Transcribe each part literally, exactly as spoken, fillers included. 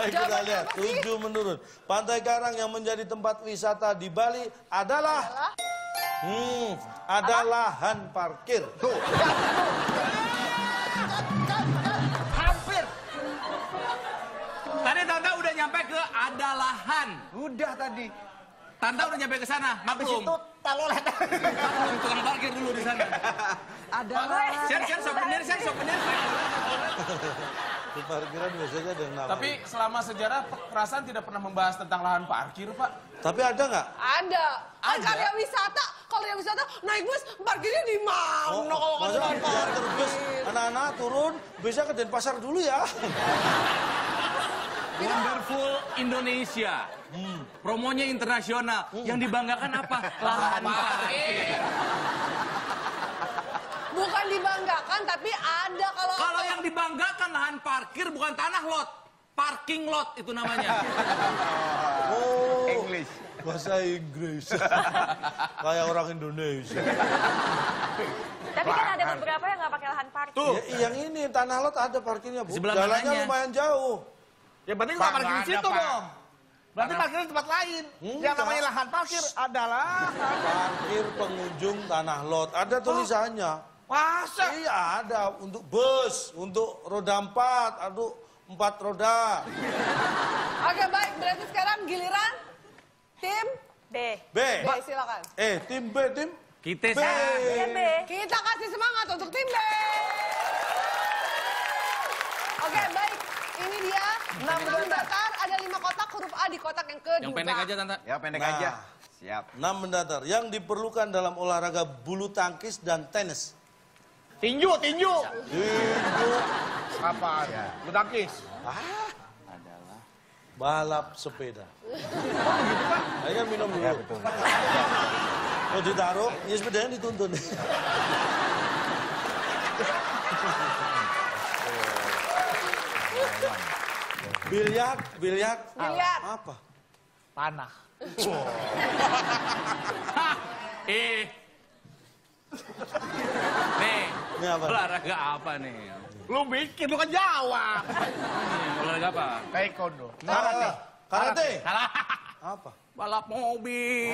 Baik, kita lihat. Tujuh menurun. Pantai Karang yang menjadi tempat wisata di Bali adalah... Hmm, ada lahan parkir. Tuh. Hampir. Tadi Tanta udah nyampe ke ada lahan. Udah tadi. Tanta udah nyampe ke sana, Habis maklum. itu talolet. Maklum, tukang parkir dulu di sana. Adalah. Siap, siap, souvenir, siap, souvenir. Di parkiran biasanya ada yang nama. Tapi selama sejarah perasaan tidak pernah membahas tentang lahan parkir, Pak. Tapi ada nggak? Ada. Kan Ada. karya wisata. Kalau yang wisata naik bus parkirnya di mana kalau kan masa lahan diantar bus, parkir? anak-anak turun, bisa ke Denpasar dulu ya. Wonderful Indonesia. Hmm. Promonya internasional. Yang dibanggakan apa? Lahan parkir. Bukan dibanggakan, tapi ada kalau... Kalau yang dibanggakan lahan parkir bukan tanah lot. Parking lot itu namanya. Oh, English. bahasa Inggris. Kayak orang Indonesia. Tapi kan ada beberapa yang nggak pakai lahan parkir. Ya, yang ini tanah lot ada parkirnya, Bu. Sebelah Jalannya mananya? lumayan jauh. Ya berarti Pak, nggak parkir nggak di situ ada, Pak. dong. Berarti parkir di tempat lain. Enggak. Yang namanya lahan parkir adalah... Parkir pengunjung tanah lot. Ada tulisannya. Masa? Iya ada untuk bus, untuk roda empat, aduh empat roda. Oke, baik. Berarti sekarang giliran tim B. B. B, silakan. Eh, tim B, tim Kita B. Ya B. Kita kasih semangat untuk tim B. Oke, baik. Ini dia. Enam datar, ada lima kotak, huruf A di kotak yang kedua. Yang pendek aja, Tanta. Ya pendek Nah. aja. Siap. Enam mendatar yang diperlukan dalam olahraga bulu tangkis dan tenis. Tinju, tinju. Tinju, Kapan? Ya. Bulu tangkis. balap sepeda. Ayo minum dulu. Ya betul. Oh ditaruh, ya sepedanya dituntun. Biliar, biliar. Biliar. Apa? Panah. Eh. Nih, Ini apa? olahraga apa nih? Lu bikin, lu kan jawab. Nih, olahraga apa? Taekwondo. Karate. Karate. Salah. Apa? Balap mobil.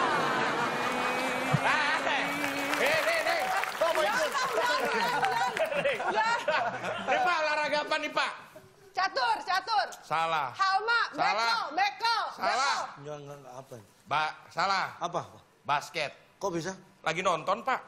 Eh, nih, nih. Kok mau ikut? Ini Pak, olahraga apa nih Pak? Catur, catur. Salah. Halma, Salah. bekel, bekel. Salah. Enggak, enggak, enggak apa ini? Ba salah. Apa? Basket. Kok bisa? Lagi nonton Pak.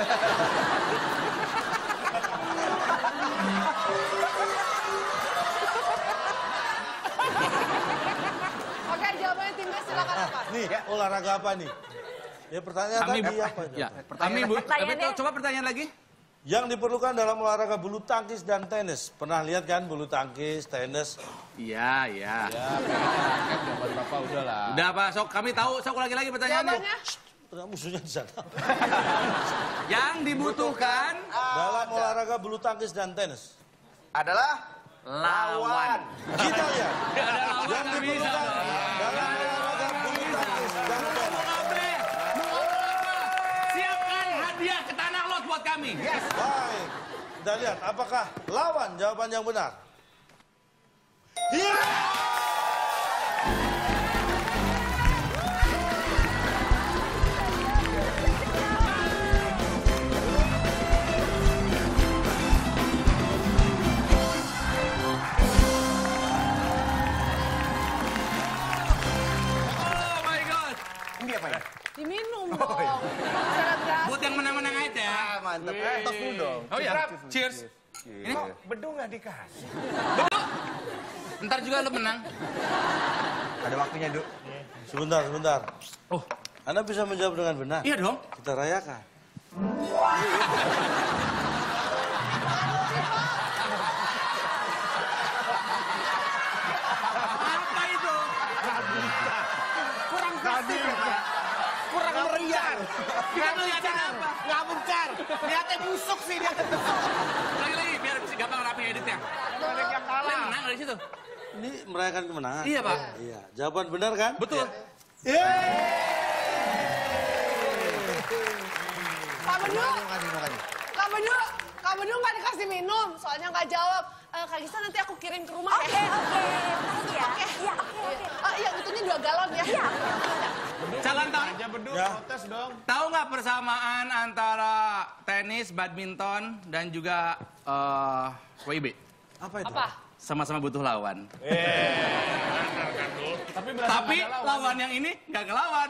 Oke, jawabannya tim B silakan apa? Nih, olahraga apa nih? Ya pertanyaan Kami tadi bu, apa? ya, kami bu, tapi Pertanyaannya- coba pertanyaan lagi. Yang diperlukan dalam olahraga bulu tangkis dan tenis. Pernah lihat kan bulu tangkis, tenis? Iya, iya. Jawaban Bapak udah lah. Udah Pak, sok kami tahu, sok lagi lagi pertanyaannya. Jawabannya? Pernah musuhnya di sana. Yang dibutuhkan Dalam olahraga bulu tangkis dan tenis. Adalah lawan. Kita lihat. Gak ada lawan, Yang gak bisa. diperlukan dalam olahraga bulu tangkis dan Mau tenis. apa? Mau apa? Siapkan hadiah ke tanah lot buat kami. yes. Baik. Kita lihat apakah lawan jawaban yang benar. Iya. Oh my god. Ini apa ya? Diminum dong. Secara gratis. Buat yang menang-menang aja ya. Ah, mantap. Eh, tos dulu dong. Oh iya, cheers. Ini bedung nggak dikasih? Ntar juga lu menang. Ada waktunya, Duk. Sebentar, sebentar. Oh, Anda bisa menjawab dengan benar. iya dong. Kita rayakan. Apa itu? Kurang kasih. Kurang meriah. Kita ngeliatin apa? Nggak bukan. Lihatnya busuk sih dia. Lagi-lagi biar bisa gampang rapi editnya. Ada yang Kalian kalah. menang dari situ. Ini merayakan kemenangan. Iya, Pak. Iya. Jawaban benar kan? Betul. Kamu dulu. Kamu dulu. Kamu dulu nggak dikasih minum, soalnya nggak jawab. Eh, Kak Gisa nanti aku kirim ke rumah Oke, ya. oke. Makasih ya. Oke. Iya, oke, oke. Oh iya, itunya dua galon ya. Iya. Calon tahu Aja beduk, Ya. protes dong. tahu nggak persamaan antara tenis, badminton dan juga eh W I B? Apa itu? Apa? Sama-sama butuh lawan. Tapi berasa Tapi nggak ada lawan yang ini nggak ngelawan.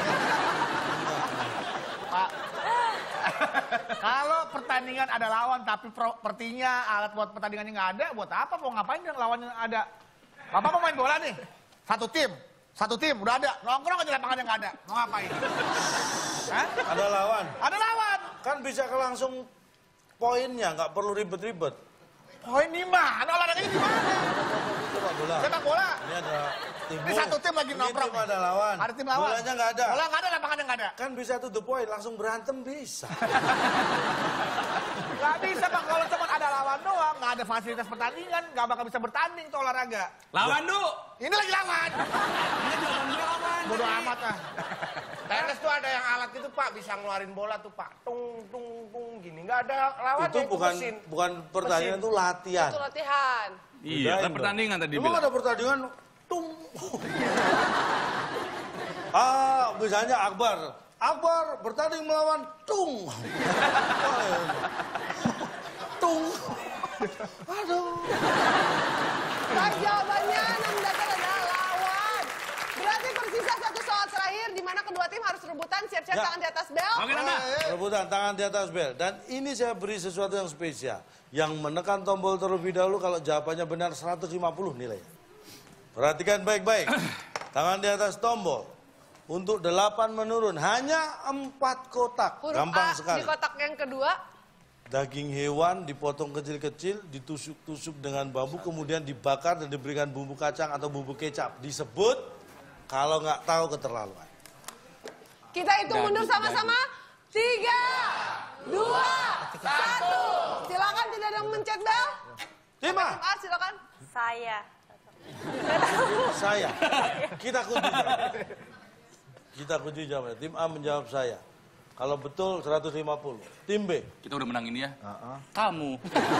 Kalau pertandingan ada lawan tapi propertinya alat buat pertandingannya nggak ada, buat apa? Mau ngapain dengan lawannya ada? Bapak mau main bola nih, satu tim, satu tim udah ada, nongkrong aja lapangannya nggak ada, mau ngapain? Hah? Ada lawan. Ada lawan. Kan bisa ke langsung poinnya, nggak perlu ribet-ribet. Oh ini mah, olahraganya di mana? Sepak bola. Sepak bola. Ini ada tim. Ini satu tim lagi nongkrong. Ini tim ada lawan. Ada tim lawan. Bolanya nggak ada. Bola nggak ada, lapangannya nggak ada. Kan bisa to the point, langsung berantem bisa. Nggak bisa Pak, kalau cuma ada lawan doang, nggak ada fasilitas pertandingan, nggak bakal bisa bertanding tuh olahraga. Lawan dulu. Ini lagi lawan. Ini jawaban gue lawan. Bodoh amat ah. Tenis tuh ada yang alat itu Pak, bisa ngeluarin bola tuh Pak, tung tung tung gini, nggak ada lawannya Itu bukan mesin. bukan pertandingan, itu latihan. Itu latihan. Iya, Bedain kan dong. pertandingan tadi Emang bilang. ada pertandingan tung. Ah, misalnya Akbar. Akbar bertanding melawan tung. Tung. Aduh. Baik, jawabannya enam datar adalah lawan. Berarti tersisa satu soal terakhir di mana kedua tim harus rebutan siap-siap Ya. tangan di atas bel. Oke, Nanda. Rebutan tangan di atas bel. Dan ini saya beri sesuatu yang spesial. Yang menekan tombol terlebih dahulu kalau jawabannya benar seratus lima puluh nilainya. Perhatikan baik-baik. Tangan di atas tombol. Untuk delapan menurun. Hanya empat kotak. Huruf Gampang A sekali. di kotak yang kedua. Daging hewan dipotong kecil-kecil, ditusuk-tusuk dengan bambu, kemudian dibakar dan diberikan bumbu kacang atau bumbu kecap. Disebut, kalau nggak tahu keterlaluan. Kita hitung mundur sama-sama. Tiga, dua, satu. Silakan tidak ada yang mencet bel. Tim A, Tim A silakan. Saya. saya. Kita kunci jawab. Kita kunci jawabnya. Tim A menjawab saya. Kalau betul seratus lima puluh. Tim B. Kita udah menang ini ya. Kamu.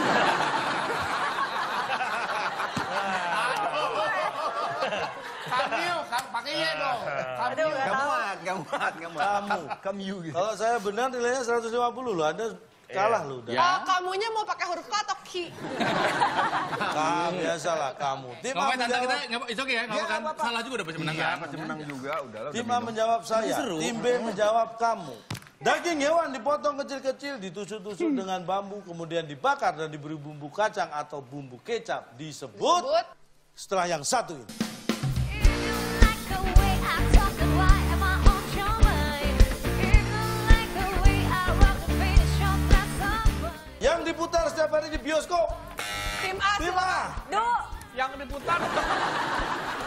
Kamyu, kam- pakai ye dong. Aduh, Kamyu. nggak tahu. muat, gak muat, gak muat. Kamu. Kamyu gitu. Kalau saya benar nilainya seratus lima puluh loh. Anda kalah loh. udah. Ya. Oh, kamunya mau pakai huruf K atau Ki? Kamu biasalah kamu. Tim Nggak A apa-apa, tante kita, menjawab. nggak apa- it's okay ya, nggak apa-apa kan. Salah juga udah pasti menang kan. Pasti menang juga, udah lah. Tim A menjawab saya. Seru. Tim B menjawab kamu. Daging hewan dipotong kecil-kecil, ditusuk-tusuk dengan bambu, kemudian dibakar dan diberi bumbu kacang atau bumbu kecap. Disebut Sebut. setelah yang satu ini. Yang diputar setiap hari di bioskop. Tim A Tim silakan. A. Du. Yang diputar